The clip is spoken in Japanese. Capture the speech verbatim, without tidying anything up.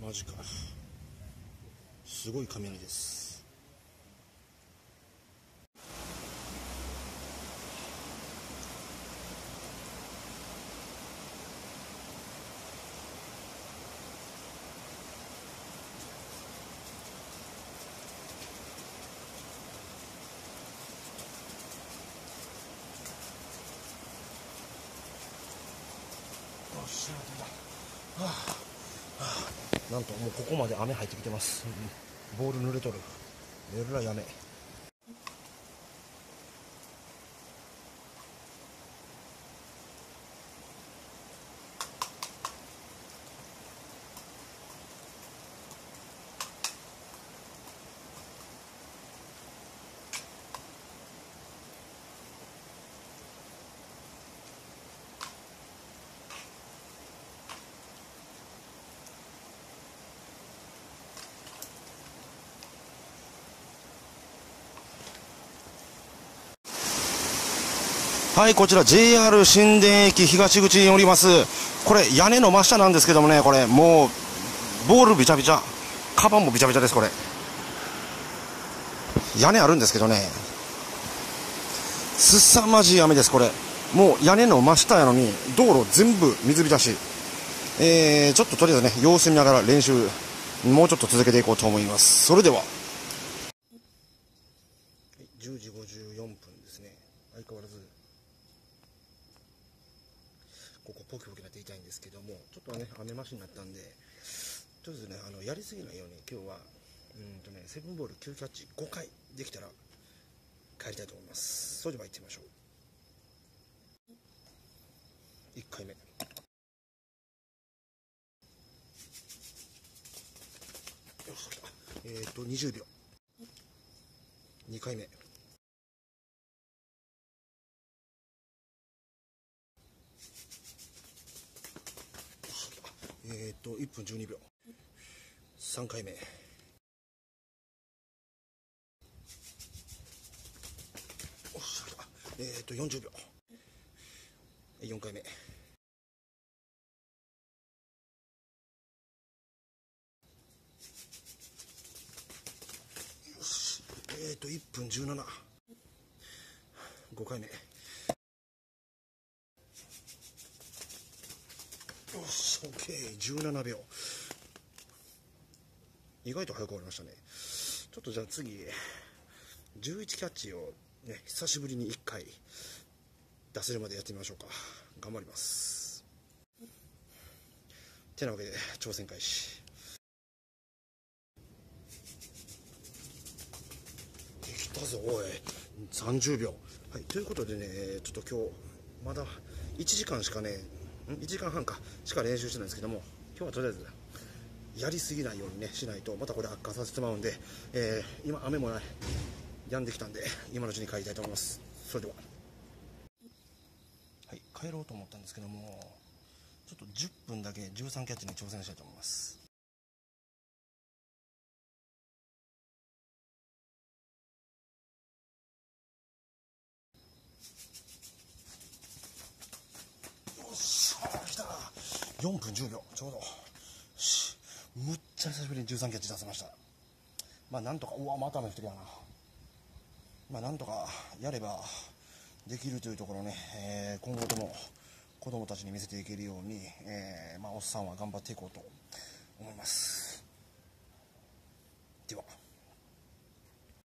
マジか、すごい雷です。よっしゃ、はあはあ、なんともうここまで雨入ってきてます。ボール濡れとる。えらい雨。はい、こちら ジェイアール 新田駅東口におります。これ屋根の真下なんですけどもね、これもうボールびちゃびちゃ、カバンもびちゃびちゃです。これ屋根あるんですけどね、すさまじい雨です。これもう屋根の真下やのに道路全部水浸し。えー、ちょっととりあえずね様子見ながら練習もうちょっと続けていこうと思います。それではじゅうじごじゅうよんぷんですね。相変わらずここポキポキなっていたいんですけども、ちょっとね雨増しになったんで、とりあえずねあのやりすぎないように今日はうんとねセブンボールきゅうキャッチごかいできたら帰りたいと思います。それでは行ってみましょう。いっかいめ、よし、えー、っとにじゅうびょう、にかいめ、えー、っといっぷんじゅうにびょう、さんかいめ、おっしゃ、えー、っとよんじゅうびょう、よんかいめ、よし、えー、っといっぷんじゅうなな、ごかいめ、よし OK、 じゅうななびょう、意外と早く終わりましたね。ちょっとじゃあ次じゅういちキャッチを、ね、久しぶりにいっかい出せるまでやってみましょうか。頑張ります。てなわけで挑戦開始。できたぞおい、さんじゅうびょう。はい、ということでね、ちょっと今日まだいちじかんしかねいちじかんはんかしか練習してないんですけども、今日はとりあえずやりすぎないようにねしないとまたこれ悪化させてまうんで、えー、今雨もない止んできたんで今のうちに帰りたいと思います。それでは、はい、帰ろうと思ったんですけども、ちょっとじゅっぷんだけじゅうさんキャッチに挑戦したいと思います。よっしゃー、来た。よんぷんじゅうびょうちょうど。しむっちゃ久しぶりにじゅうさんキャッチ出せました。まあなんとか、うわまた雨降ってきたな。まあなんとかやればできるというところね、えー、今後とも子供たちに見せていけるように、えー、まあおっさんは頑張っていこうと思います。では。